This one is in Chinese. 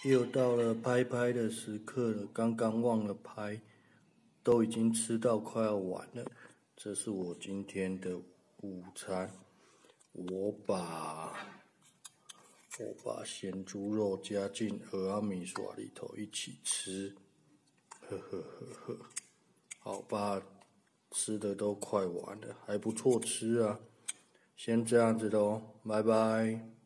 又到了拍拍的时刻了，刚刚忘了拍，都已经吃到快要晚了。这是我今天的午餐，我把咸猪肉加进蚵仔米线里头一起吃，呵呵呵呵，好吧，吃的都快完了，还不错吃啊，先这样子咯，拜拜。